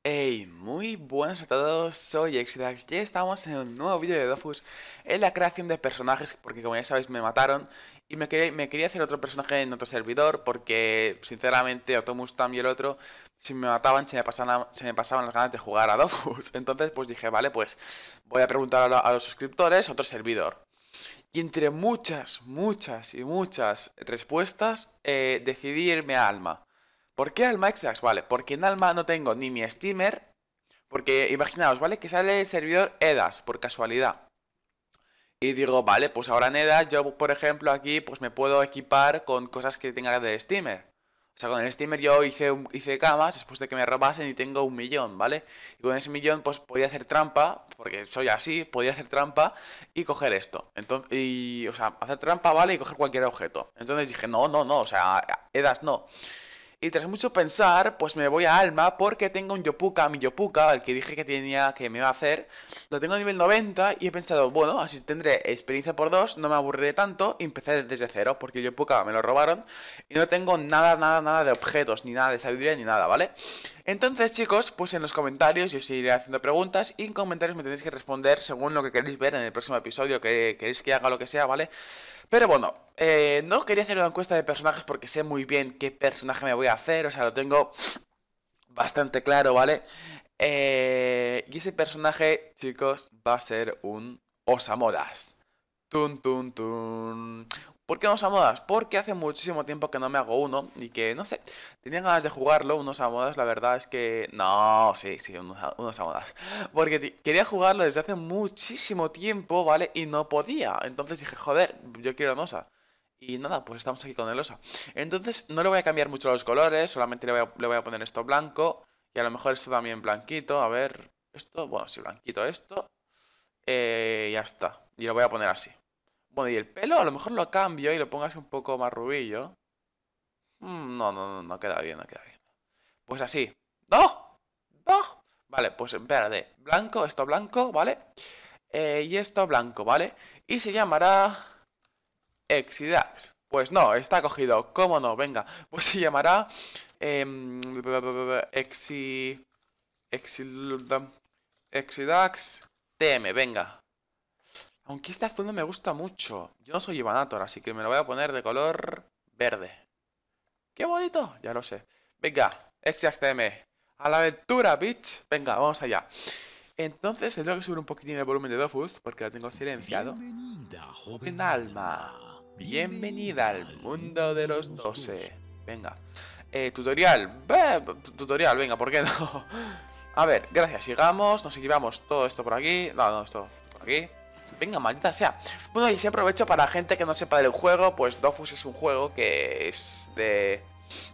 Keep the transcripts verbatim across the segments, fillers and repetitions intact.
Hey, muy buenas a todos, soy Exidax y estamos en un nuevo vídeo de Dofus en la creación de personajes porque como ya sabéis me mataron y me quería, me quería hacer otro personaje en otro servidor porque sinceramente Otomustam y el otro si me mataban se me pasaban, se me pasaban las ganas de jugar a Dofus. Entonces pues dije vale, pues voy a preguntar a, lo- a los suscriptores otro servidor. Y entre muchas, muchas y muchas respuestas eh, decidí irme a Alma. ¿Por qué Alma Extrax? Vale, porque en Alma no tengo ni mi steamer. Porque imaginaos, ¿vale? Que sale el servidor EDAS, por casualidad. Y digo, vale, pues ahora en EDAS yo, por ejemplo, aquí pues me puedo equipar con cosas que tenga del steamer. O sea, con el steamer yo hice, un- hice camas después de que me robasen y tengo un millón, ¿vale? Y con ese millón pues podía hacer trampa, porque soy así, podía hacer trampa y coger esto. Entonces, y, o sea, hacer trampa, ¿vale? Y coger cualquier objeto. Entonces dije, no, no, no, o sea, EDAS no. Y tras mucho pensar, pues me voy a Alma porque tengo un Yopuka, mi Yopuka, el que dije que tenía que me iba a hacer. Lo tengo a nivel noventa y he pensado, bueno, así tendré experiencia por dos, no me aburriré tanto y empecé desde cero porque el Yopuka me lo robaron y no tengo nada, nada, nada de objetos, ni nada de sabiduría, ni nada, ¿vale? Entonces, chicos, pues en los comentarios yo os iré haciendo preguntas y en comentarios me tenéis que responder según lo que queréis ver en el próximo episodio, que queréis que haga lo que sea, ¿vale? Pero bueno, eh, no quería hacer una encuesta de personajes porque sé muy bien qué personaje me voy a hacer, o sea, lo tengo bastante claro, ¿vale? Eh, y ese personaje, chicos, va a ser un Osamodas. Tun, tun, tun. ¿Por qué unos Amodas? Porque hace muchísimo tiempo que no me hago uno y que, no sé, tenía ganas de jugarlo, unos Amodas, la verdad es que... No, sí, sí, unos, unos Amodas. Porque ti- quería jugarlo desde hace muchísimo tiempo, ¿vale? Y no podía. Entonces dije, joder, yo quiero un Osa. Y nada, pues estamos aquí con el Osa. Entonces no le voy a cambiar mucho los colores, solamente le voy a, le voy a poner esto blanco. Y a lo mejor esto también blanquito, a ver... Esto, bueno, sí, blanquito esto. Eh, ya está. Y lo voy a poner así. Bueno, y el pelo a lo mejor lo cambio y lo pongo así un poco más rubillo. Mm, no, no, no, no queda bien, no queda bien. Pues así. ¡No! ¡No! Vale, pues espérate. Blanco, esto blanco, ¿vale? Eh, y esto blanco, ¿vale? Y se llamará Exidax. Pues no, está cogido. ¿Cómo no? Venga. Pues se llamará... em, Exi... Exi... Exidax T M, venga. Aunque este azul no me gusta mucho. Yo no soy Ivanator, así que me lo voy a poner de color verde. ¡Qué bonito! Ya lo sé. Venga, X X T M. A la aventura, bitch. Venga, vamos allá. Entonces, tengo que subir un poquitín el volumen de Dofus, porque lo tengo silenciado. Bienvenida, Joven joven alma. alma. Bienvenida Bienvenida al al mundo de mundo de los los doce. doce. Venga. Eh, tutorial. Ve, tutorial, venga, ¿por qué no? A ver, gracias, sigamos. Nos equipamos todo esto por aquí. No, no, esto por aquí. Venga, maldita sea. Bueno, y si aprovecho para gente que no sepa del juego, pues Dofus es un juego que es de...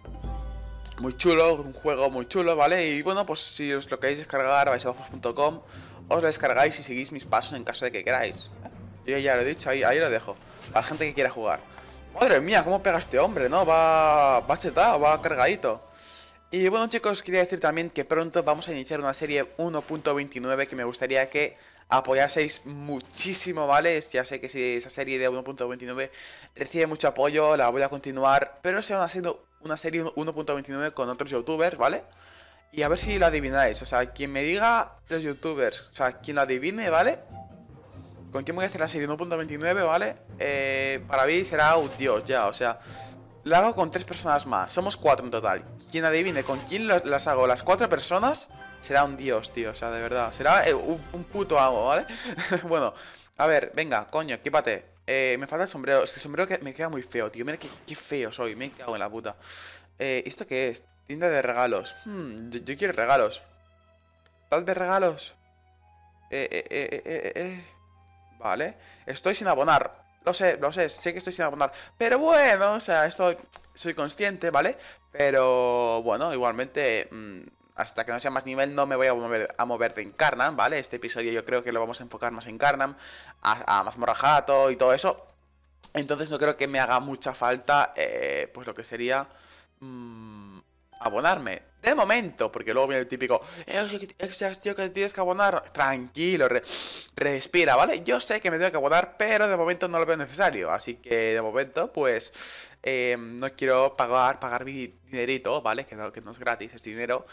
Muy chulo, un juego muy chulo, ¿vale? Y bueno, pues si os lo queréis descargar, vais a dofus punto com, os lo descargáis y seguís mis pasos en caso de que queráis. Yo ya lo he dicho, ahí, ahí lo dejo. A la gente que quiera jugar. Madre mía, cómo pega este hombre, ¿no? Va, va chetado, va cargadito. Y bueno, chicos, quería decir también que pronto vamos a iniciar una serie uno punto veintinueve que me gustaría que apoyaseis muchísimo, ¿vale? Ya sé que si esa serie de uno punto veintinueve recibe mucho apoyo, la voy a continuar, pero será una serie, una serie uno punto veintinueve con otros youtubers, ¿vale? Y a ver si lo adivináis, o sea, quien me diga los youtubers, o sea, quien lo adivine, ¿vale? ¿Con quién voy a hacer la serie uno punto veintinueve, ¿vale? Eh, para mí será un dios ya, o sea, la hago con tres personas más. Somos cuatro en total. Quien adivine con quién las hago las cuatro personas será un dios, tío. O sea, de verdad. Será eh, un, un puto amo, ¿vale? Bueno, a ver, venga, coño, equípate. Eh, me falta el sombrero. Es que el sombrero que me queda muy feo, tío. Mira qué, qué feo soy. Me cago en la puta. Eh, ¿esto qué es? Tienda de regalos. Hmm, yo, yo quiero regalos. ¿Tal de regalos? Eh, eh, eh, eh, eh, eh. Vale. Estoy sin abonar. Lo sé, lo sé, sé que estoy sin abonar. Pero bueno, o sea, esto soy consciente, ¿vale? Pero bueno, igualmente, mmm, hasta que no sea más nivel no me voy a mover, a mover de Incarnam, ¿vale? Este episodio yo creo que lo vamos a enfocar más en Incarnam, a, a Mazmorra Jato y todo eso. Entonces no creo que me haga mucha falta, eh, pues lo que sería... mmm, abonarme. De momento, porque luego viene el típico, eh, extras, tío, que tienes que abonar. Tranquilo, re respira, ¿vale? Yo sé que me tengo que abonar, pero de momento no lo veo necesario. Así que de momento, pues, eh, no quiero pagar, pagar mi dinerito, ¿vale? Que no, que no es gratis, es dinero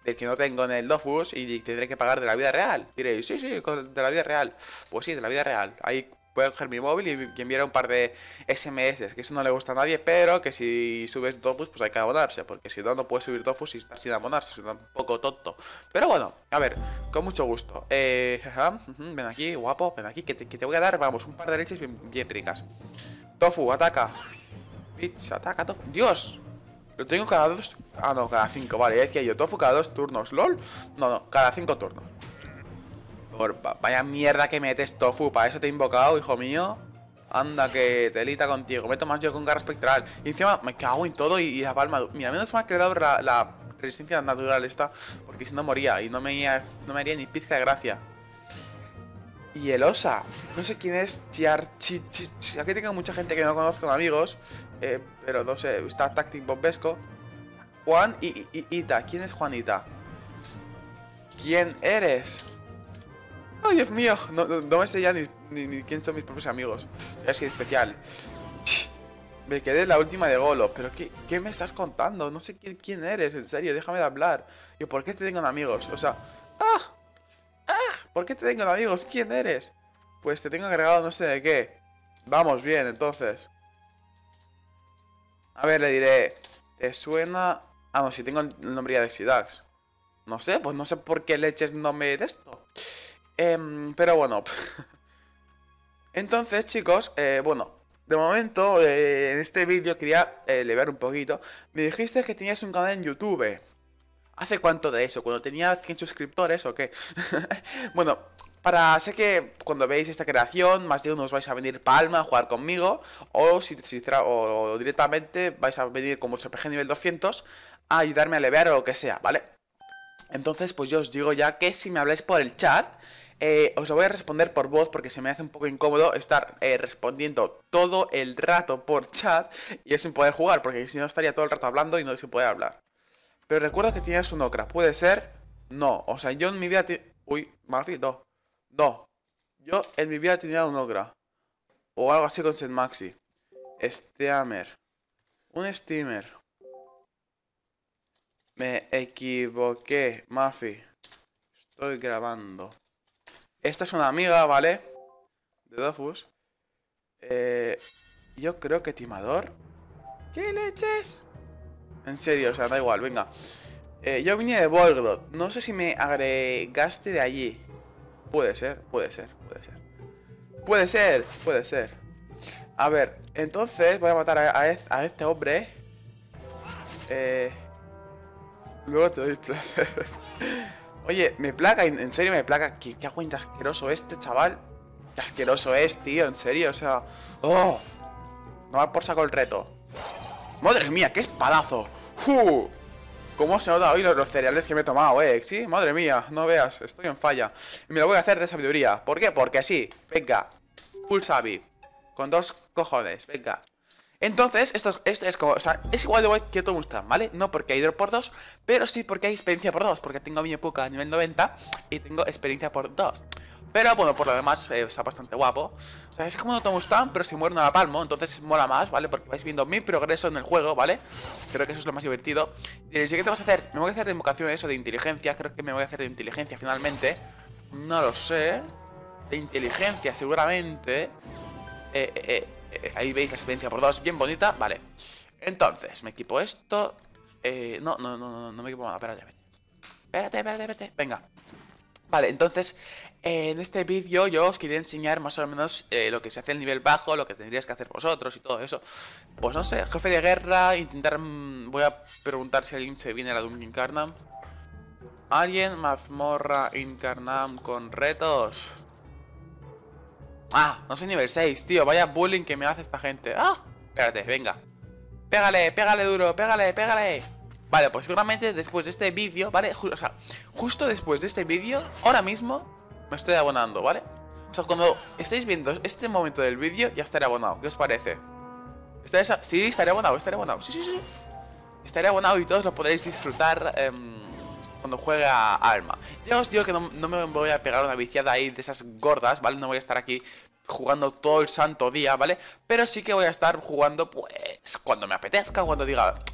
del que no tengo en el Dofus y tendré que pagar de la vida real. Diréis, sí, sí, de la vida real. Pues sí, de la vida real. Ahí puedo coger mi móvil y, y enviar un par de S M S, que eso no le gusta a nadie, pero que si subes Dofus, pues hay que abonarse, porque si no, no puedes subir Dofus y estar sin abonarse, es un poco tonto. Pero bueno, a ver, con mucho gusto. Eh, jaja, uh-huh, ven aquí, guapo, ven aquí, que te, que te voy a dar, vamos, un par de leches bien, bien ricas. Tofu, ataca. Bitch, ataca, Tofu. ¡Dios! Lo tengo cada dos... Ah, no, cada cinco, vale, ya decía yo, Tofu cada dos turnos, ¿lol? No, no, cada cinco turnos. Por, vaya mierda que metes, Tofu, para eso te he invocado, hijo mío. Anda, que telita contigo. Meto más yo con garra espectral. Y encima me cago en todo y, y la palma. Mira, menos mal que le he dado la, la resistencia natural esta, porque si no moría y no me, no me haría ni pizca de gracia. Y el Osa, no sé quién es Chiarchi. Aquí tengo mucha gente que no conozco, amigos, eh, pero no sé, está Tactic Bombesco. Juan y, y, y Ita. ¿Quién es Juanita? ¿Quién eres? ¡Ay, Dios mío! No, no, no me sé ya ni, ni, ni quién son mis propios amigos. Es así especial. Me quedé en la última de Golo. ¿Pero qué, qué me estás contando? No sé quién, quién eres, en serio. Déjame de hablar. ¿Y por qué te tengo amigos? O sea... ¡Ah! ¡Ah! ¿Por qué te tengo amigos? ¿Quién eres? Pues te tengo agregado no sé de qué. Vamos bien, entonces. A ver, le diré... ¿Te suena...? Ah, no, si tengo el nombre ya de Xidax. No sé, pues no sé por qué leches no me de esto. Eh, pero bueno. Entonces, chicos, eh, bueno, de momento, eh, en este vídeo quería eh, leer un poquito. Me dijiste que tenías un canal en YouTube. ¿Hace cuánto de eso? ¿Cuando tenía cien suscriptores o qué? Bueno, para... Sé que cuando veis esta creación, más de uno os vais a venir Palma a jugar conmigo. O, si, si o, o directamente vais a venir con vuestro P G nivel doscientos a ayudarme a levear o lo que sea, ¿vale? Entonces, pues yo os digo ya que si me habláis por el chat... Eh, os lo voy a responder por voz porque se me hace un poco incómodo estar eh, respondiendo todo el rato por chat y es sin poder jugar, porque si no estaría todo el rato hablando y no se puede hablar. Pero recuerda que tienes un Okra, ¿puede ser? No, o sea, yo en mi vida... Uy, Mafi, no. No, yo en mi vida tenía un Okra. O algo así con Set Maxi. Steamer. Un Steamer. Me equivoqué, Mafi. Estoy grabando. Esta es una amiga, ¿vale? De Dofus. Eh, yo creo que timador. ¿Qué leches? En serio, o sea, da igual, venga. Eh, yo vine de Volgrod. No sé si me agregaste de allí. Puede ser, puede ser, puede ser. Puede ser, puede ser. A ver, entonces voy a matar a, a, a este hombre. Eh, luego te doy placer. Oye, me placa, en serio me placa. ¿Qué, qué agüita asqueroso este, chaval? Qué asqueroso es, tío, en serio, o sea... ¡Oh! No va por saco el reto. ¡Madre mía, qué espadazo! ¡Uh! ¿Cómo se nota hoy los, los cereales que me he tomado, eh? Sí, madre mía, no veas, estoy en falla. Y me lo voy a hacer de sabiduría. ¿Por qué? Porque sí, venga. Full sabi. Con dos cojones, venga. Entonces, esto, esto es como, o sea, es igual de guay que todo gusta, ¿vale? No porque hay hidro por dos, pero sí porque hay experiencia por dos, porque tengo a mi época a nivel noventa y tengo experiencia por dos. Pero bueno, por lo demás eh, está bastante guapo. O sea, es como no te gustan, pero si muero no la palmo, entonces mola más, ¿vale? Porque vais viendo mi progreso en el juego, ¿vale? Creo que eso es lo más divertido. Y el siguiente vas a hacer, me voy a hacer de invocación eso de inteligencia, creo que me voy a hacer de inteligencia finalmente. No lo sé. De inteligencia seguramente. Eh, eh, eh. Eh, ahí veis la experiencia por dos, bien bonita, vale. Entonces, me equipo esto. eh, No, no, no, no, no me equipo nada, espérate. Espérate, espérate, espérate, venga. Vale, entonces, eh, en este vídeo yo os quería enseñar más o menos eh, lo que se hace en nivel bajo, lo que tendríais que hacer vosotros y todo eso. Pues no sé, jefe de guerra, intentar... Mmm, voy a preguntar si alguien se viene a la Doom Incarnam. ¿Alguien? Mazmorra Incarnam con retos. Ah, no soy nivel seis, tío. Vaya bullying que me hace esta gente. Ah, espérate, venga. Pégale, pégale duro, pégale, pégale. Vale, pues seguramente después de este vídeo, ¿vale? O sea, justo después de este vídeo, ahora mismo me estoy abonando, ¿vale? O sea, cuando estéis viendo este momento del vídeo, ya estaré abonado. ¿Qué os parece? ¿Estáis a... Sí, estaré abonado, estaré abonado. Sí, sí, sí. Estaré abonado y todos lo podréis disfrutar eh, cuando juegue a Alma. Ya os digo que no, no me voy a pegar una viciada ahí de esas gordas, ¿vale? No voy a estar aquí jugando todo el santo día, ¿vale? Pero sí que voy a estar jugando, pues, cuando me apetezca, cuando diga...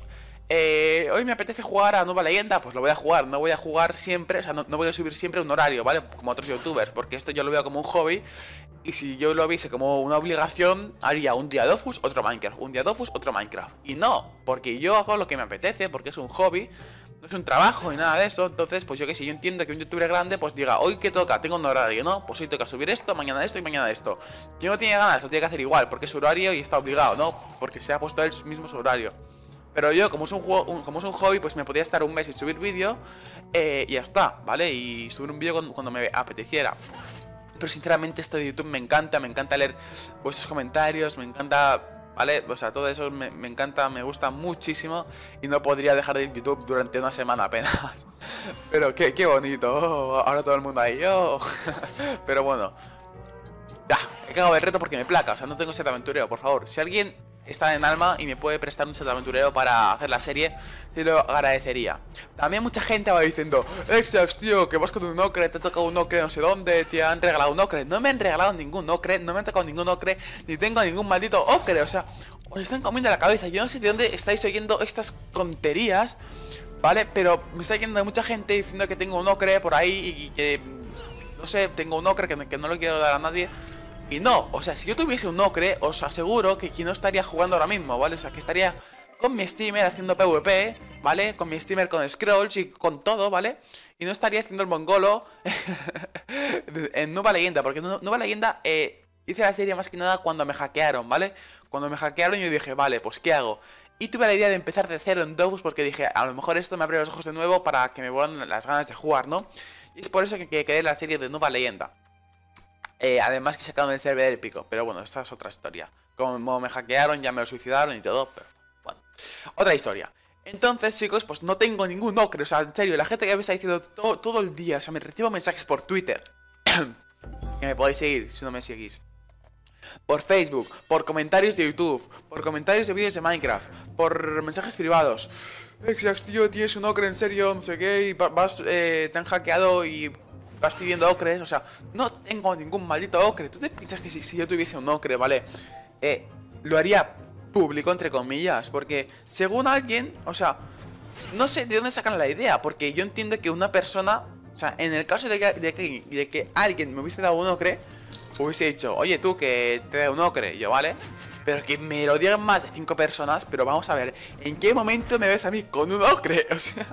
Eh, hoy me apetece jugar a Nueva Leyenda, pues lo voy a jugar. No voy a jugar siempre, o sea, no, no voy a subir siempre un horario, ¿vale? Como otros youtubers, porque esto yo lo veo como un hobby. Y si yo lo viese como una obligación, haría un día Dofus, otro Minecraft, un día Dofus, otro Minecraft. Y no, porque yo hago lo que me apetece, porque es un hobby, no es un trabajo ni nada de eso. Entonces, pues yo que sé, yo entiendo que un youtuber grande pues diga, hoy que toca, tengo un horario, ¿no? Pues hoy toca subir esto, mañana esto y mañana esto. Quien no tiene ganas, lo tiene que hacer igual, porque es su horario y está obligado, ¿no? Porque se ha puesto él mismo su horario. Pero yo, como es un juego, un, como es un hobby, pues me podría estar un mes sin subir vídeo eh, y ya está, ¿vale? Y subir un vídeo cuando, cuando me apeteciera. Pero sinceramente esto de YouTube me encanta, me encanta leer vuestros comentarios, me encanta, ¿vale? O sea, todo eso me, me encanta, me gusta muchísimo. Y no podría dejar de YouTube durante una semana apenas. Pero qué, qué bonito, oh, ahora todo el mundo ahí, oh. Pero bueno, ya, he cagado el reto porque me placa, o sea, no tengo set aventurero, por favor. Si alguien está en alma y me puede prestar un set aventurero para hacer la serie, te lo agradecería. También mucha gente va diciendo, Exax, tío, que vas con un ocre, te ha tocado un ocre no sé dónde, te han regalado un ocre. No me han regalado ningún ocre, no me han tocado ningún ocre, ni tengo ningún maldito ocre. O sea, os están comiendo la cabeza. Yo no sé de dónde estáis oyendo estas tonterías, ¿vale? Pero me está yendo mucha gente diciendo que tengo un ocre por ahí y que, no sé, tengo un ocre que, que no lo quiero dar a nadie. Y no, o sea, si yo tuviese un ocre, os aseguro que aquí no estaría jugando ahora mismo, ¿vale? O sea, que estaría con mi streamer haciendo PvP, ¿vale? Con mi streamer con scrolls y con todo, ¿vale? Y no estaría haciendo el mongolo en Nueva Leyenda, porque Nueva Leyenda eh, hice la serie más que nada cuando me hackearon, ¿vale? Cuando me hackearon yo dije, vale, pues ¿qué hago? Y tuve la idea de empezar de cero en Dofus porque dije, a lo mejor esto me abre los ojos de nuevo para que me vuelvan las ganas de jugar, ¿no? Y es por eso que, que quedé en la serie de Nueva Leyenda. Eh, además que sacaron el server épico, pero bueno, esta es otra historia. Como me hackearon, ya me lo suicidaron y todo, pero bueno, otra historia. Entonces, chicos, pues no tengo ningún ocre, o sea, en serio, la gente que me está diciendo todo, todo el día, o sea, me recibo mensajes por Twitter, que me podéis seguir si no me seguís, por Facebook, por comentarios de YouTube, por comentarios de vídeos de Minecraft, por mensajes privados. Exax, tío, tienes un ocre, en serio, no sé qué, y vas, eh, te han hackeado y vas pidiendo ocres, o sea, no tengo ningún maldito ocre. ¿Tú te piensas que si, si yo tuviese un ocre, vale? Eh, lo haría público, entre comillas, porque según alguien, o sea, no sé de dónde sacan la idea, porque yo entiendo que una persona, o sea, en el caso de que, de que, de que alguien me hubiese dado un ocre, hubiese dicho, oye tú, que te da un ocre, y yo, vale, pero que me lo digan más de cinco personas, pero vamos a ver, ¿en qué momento me ves a mí con un ocre? O sea...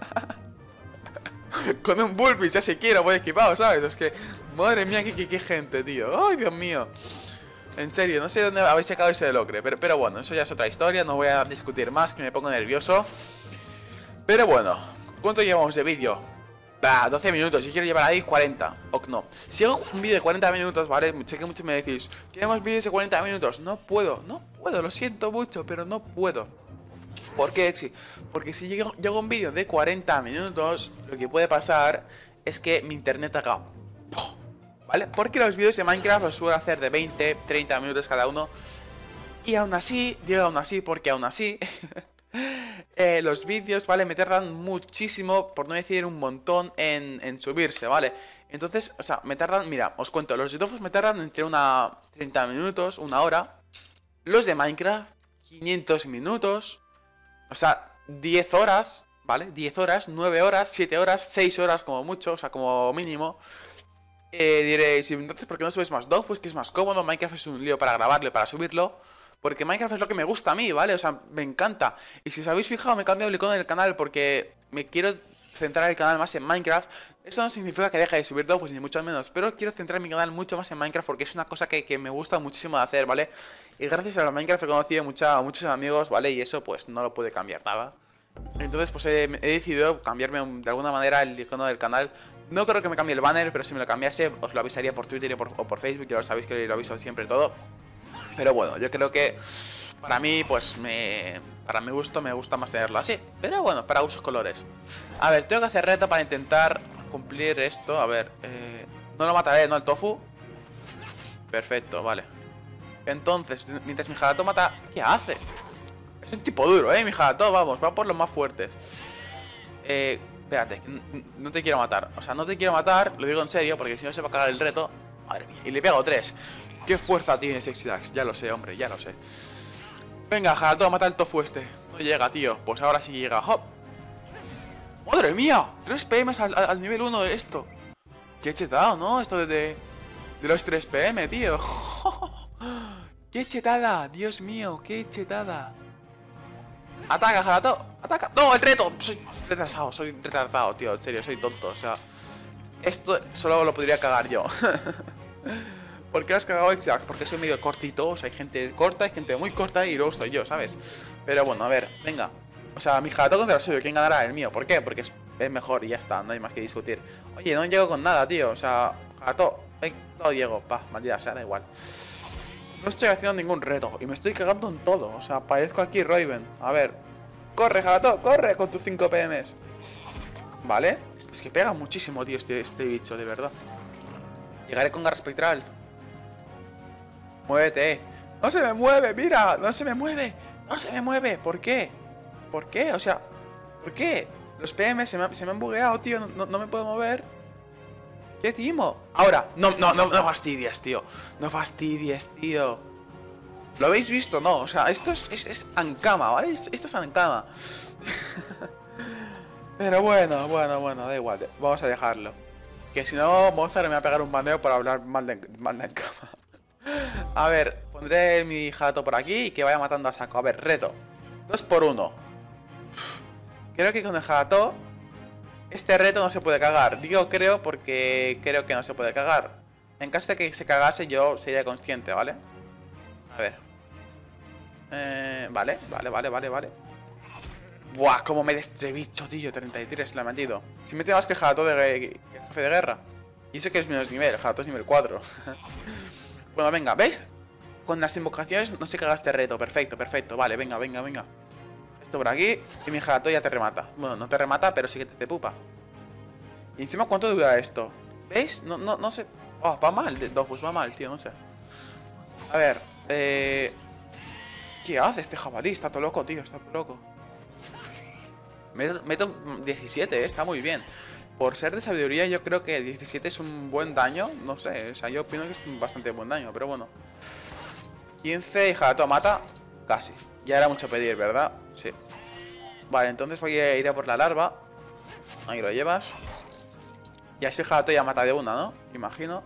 con un Bulbis, ya se quiero, voy equipado, ¿sabes? Es que, madre mía, qué, qué, qué gente, tío. Ay, Dios mío. En serio, no sé dónde habéis sacado ese del ocre, pero, pero bueno, eso ya es otra historia. No voy a discutir más, que me pongo nervioso. Pero bueno, ¿cuánto llevamos de vídeo? Ah, doce minutos, yo quiero llevar ahí cuarenta. O no, si hago un vídeo de cuarenta minutos, ¿vale? Sé que muchos me decís, queremos vídeos de cuarenta minutos. No puedo, no puedo, lo siento mucho, pero no puedo. ¿Por qué, Exi? Porque si llego, llego un vídeo de cuarenta minutos, lo que puede pasar es que mi internet haga... ¿Vale? Porque los vídeos de Minecraft los suelo hacer de veinte, treinta minutos cada uno. Y aún así, digo aún así, porque aún así... eh, los vídeos, ¿vale? Me tardan muchísimo, por no decir un montón, en, en subirse, ¿vale? Entonces, o sea, me tardan... Mira, os cuento, los youtubers me tardan entre una... treinta minutos, una hora. Los de Minecraft, quinientos minutos... O sea, diez horas, ¿vale? diez horas, nueve horas, siete horas, seis horas como mucho, o sea, como mínimo. Eh, diréis, entonces, ¿por qué no subes más Dofus? Que es más cómodo, Minecraft es un lío para grabarlo, para subirlo. Porque Minecraft es lo que me gusta a mí, ¿vale? O sea, me encanta. Y si os habéis fijado, me he cambiado el icono del canal porque me quiero centrar el canal más en Minecraft. Eso no significa que deje de subir Dofus, ni mucho menos, pero quiero centrar mi canal mucho más en Minecraft porque es una cosa que, que me gusta muchísimo de hacer, ¿vale? Y gracias a la Minecraft he conocido mucha, muchos amigos, ¿vale? Y eso pues no lo puede cambiar nada. Entonces pues he, he decidido cambiarme de alguna manera el icono del canal. No creo que me cambie el banner, pero si me lo cambiase os lo avisaría por Twitter o por, o por Facebook, ya lo sabéis que lo aviso siempre todo. Pero bueno, yo creo que para mí, pues me... Para mi gusto me gusta más tenerlo así. Pero bueno, para usos colores. A ver, tengo que hacer reto para intentar cumplir esto. A ver, eh, no lo mataré, ¿no? El tofu. Perfecto, vale. Entonces, mientras mi jalato mata... ¿Qué hace? Es un tipo duro, ¿eh? Mi jalato, vamos, va por los más fuertes. Eh... Espérate, no te quiero matar. O sea, no te quiero matar, lo digo en serio, porque si no se va a cagar el reto. Madre mía, y le pego tres. ¿Qué fuerza tienes, Exidax? Ya lo sé, hombre, ya lo sé. Venga, Jalato, mata el tofu este. No llega, tío. Pues ahora sí llega. ¡Hop! ¡Madre mía! tres P M al, al, al nivel uno de esto. Qué chetado, ¿no? Esto de, de, de los tres P M, tío. ¡Qué chetada! Dios mío, qué chetada. Ataca, Jalato. Ataca. ¡No, el reto! Soy retrasado, soy retardado, tío. En serio, soy tonto. O sea, esto solo lo podría cagar yo. ¿Por qué has cagado X-Dax? Porque soy medio cortito. O sea, hay gente corta, hay gente muy corta y luego estoy yo, ¿sabes? Pero bueno, a ver, venga. O sea, mi Jalato contra el suyo. ¿Quién ganará? El mío. ¿Por qué? Porque es, es mejor y ya está. No hay más que discutir. Oye, no llego con nada, tío. O sea, Jalato. No llego. Pa, maldita sea, da igual. No estoy haciendo ningún reto y me estoy cagando en todo. O sea, parezco aquí Raven. A ver. Corre, Jalato, corre con tus cinco P Ms. Vale. Es que pega muchísimo, tío, este, este bicho, de verdad. Llegaré con garra espectral. Muévete. No se me mueve, mira. No se me mueve. No se me mueve. ¿Por qué? ¿Por qué? O sea, ¿por qué? Los P M se me, se me han bugueado, tío. No, no, no me puedo mover. ¿Qué timo? Ahora. No, no, no, no fastidies, tío. No fastidies, tío. ¿Lo habéis visto? No. O sea, esto es, es, es Ankama, ¿vale? Esto es Ankama. Pero bueno, bueno, bueno, da igual. Vamos a dejarlo. Que si no, Mozart me va a pegar un bandeo por hablar mal de, mal de Ankama. A ver, pondré mi Jalato por aquí y que vaya matando a saco. A ver, reto. Dos por uno. Creo que con el Jalato este reto no se puede cagar. Digo creo porque creo que no se puede cagar. En caso de que se cagase yo sería consciente, ¿vale? A ver. Eh, vale, vale, vale, vale, vale. Buah, cómo me destrebicho, tío. treinta y tres, le he metido. Si me más que el Jalato de jefe de guerra. Y eso que es menos nivel, el Jalato es nivel cuatro. Bueno, venga, ¿veis? Con las invocaciones no se caga este reto. Perfecto, perfecto. Vale, venga, venga, venga. Esto por aquí. Y mi Jalato ya te remata. Bueno, no te remata, pero sí que te, te pupa. Y encima, ¿cuánto dura esto? ¿Veis? No, no, no sé. Oh, va mal, Dofus, va mal, tío, no sé. A ver, eh... ¿qué hace este jabalí? Está todo loco, tío, está todo loco. Meto, meto diecisiete, eh, está muy bien. Por ser de sabiduría, yo creo que diecisiete es un buen daño. No sé, o sea, yo opino que es un bastante buen daño, pero bueno. quince y Jalato mata. Casi. Ya era mucho pedir, ¿verdad? Sí. Vale, entonces voy a ir a por la larva. Ahí lo llevas. Y así el Jalato ya mata de una, ¿no? Imagino.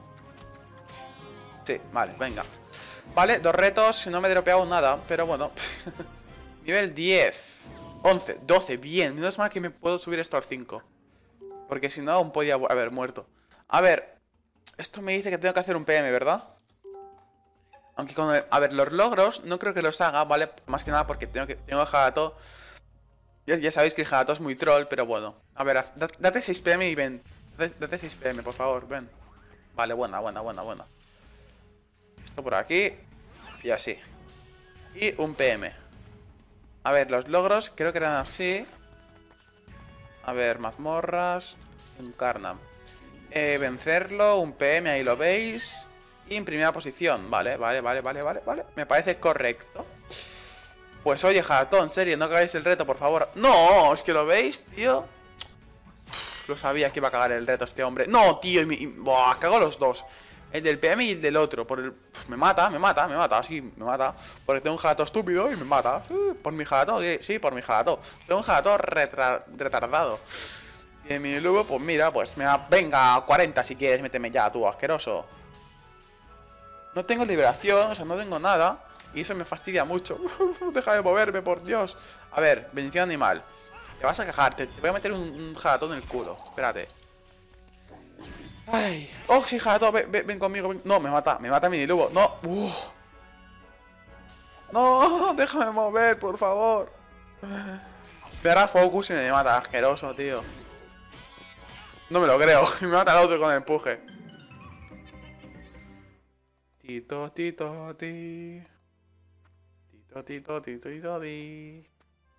Sí, vale, venga. Vale, dos retos. No me he dropeado nada, pero bueno. Nivel diez. once, doce, bien. Menos mal que me puedo subir esto al cinco. Porque si no, aún podía haber muerto. A ver. Esto me dice que tengo que hacer un P M, ¿verdad? Aunque con el... A ver, los logros no creo que los haga, ¿vale? Más que nada porque tengo que tengo el Jalato. Ya, ya sabéis que el Jalato es muy troll, pero bueno. A ver, haz, date seis P M y ven. Date, date seis P M, por favor, ven. Vale, buena, buena, buena, buena. Esto por aquí. Y así. Y un P M. A ver, los logros creo que eran así. A ver, mazmorras. Un Karnam. Eh, vencerlo, un P M, ahí lo veis. Y en primera posición. Vale, vale, vale, vale, vale, vale. Me parece correcto. Pues oye, Jalato, en serio, no cagáis el reto, por favor. No, es que lo veis, tío. Lo sabía que iba a cagar el reto este hombre. No, tío, y, y buah, cago los dos. El del P M y el del otro. Por el... Me mata, me mata, me mata, sí, me mata. Porque tengo un Jalato estúpido y me mata. Sí, por mi Jalato, sí, por mi Jalato. Tengo un Jalato retra... retardado. Y mi luego, pues mira, pues me da... Venga, cuarenta si quieres, méteme ya, tú, asqueroso. No tengo liberación, o sea, no tengo nada. Y eso me fastidia mucho. Deja de moverme, por Dios. A ver, bendición animal. Te vas a quejar, te, te voy a meter un, un Jalato en el culo. Espérate. Ay. Oh, sí, Jalato, ven, ven, ven conmigo. Ven. No, me mata, me mata mi lugo. No. Uf. No, déjame mover, por favor. Me hará focus y me mata, asqueroso, tío. No me lo creo. Me mata el otro con el empuje. Tito, tito, ti. Tito, tito, tito, tito, ti.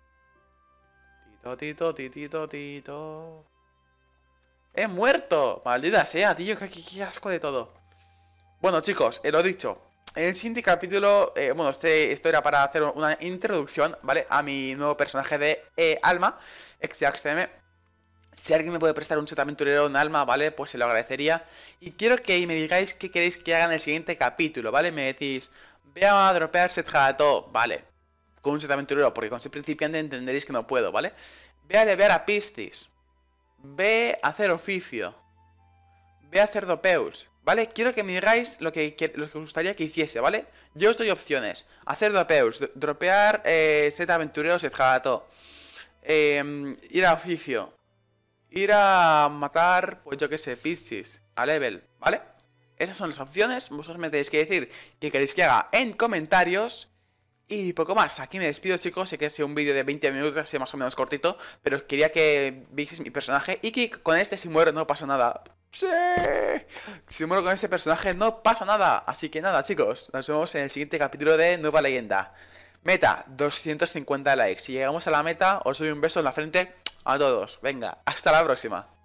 Tito, tito, tito, tito. ¡He muerto! Maldita sea, tío. Qué, qué, qué asco de todo. Bueno, chicos, eh, lo dicho. En el siguiente capítulo, eh, bueno, este, esto era para hacer una introducción, ¿vale? A mi nuevo personaje de eh, Alma, X-Dax-T M. Si alguien me puede prestar un set aventurero en Alma, ¿vale? Pues se lo agradecería. Y quiero que me digáis qué queréis que haga en el siguiente capítulo, ¿vale? Me decís, ve a dropear set Jalato, vale. con un set aventurero, porque con ser principiante entenderéis que no puedo, ¿vale? Ve a levear a Piscis. Ve a hacer oficio. Ve a hacer dopeus, ¿vale? Quiero que me digáis lo que, que, lo que os gustaría que hiciese, ¿vale? Yo os doy opciones. Hacer dopeus, dropear eh, set aventurero, set jagato. Eh, ir a oficio. Ir a matar, pues yo qué sé, Piscis, a level, ¿vale? Esas son las opciones. Vosotros me tenéis que decir qué queréis que haga en comentarios. Y poco más, aquí me despido, chicos. Sé que ha sido un vídeo de veinte minutos, así más o menos cortito, pero quería que vieseis mi personaje y que con este si muero no pasa nada. ¡Sí! Si muero con este personaje no pasa nada. Así que nada, chicos, nos vemos en el siguiente capítulo de Nueva Leyenda. Meta, doscientos cincuenta likes. Si llegamos a la meta, os doy un beso en la frente a todos. Venga, hasta la próxima.